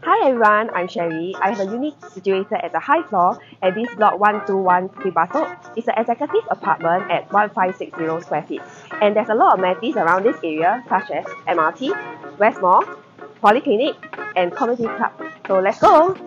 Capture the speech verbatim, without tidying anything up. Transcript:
Hi everyone, I'm Sherry. I have a unit situated at the high floor at this block one two one Bukit Batok. It's an executive apartment at one five six zero square feet. And there's a lot of amenities around this area such as M R T, West Mall, Polyclinic, and Community Club. So let's go!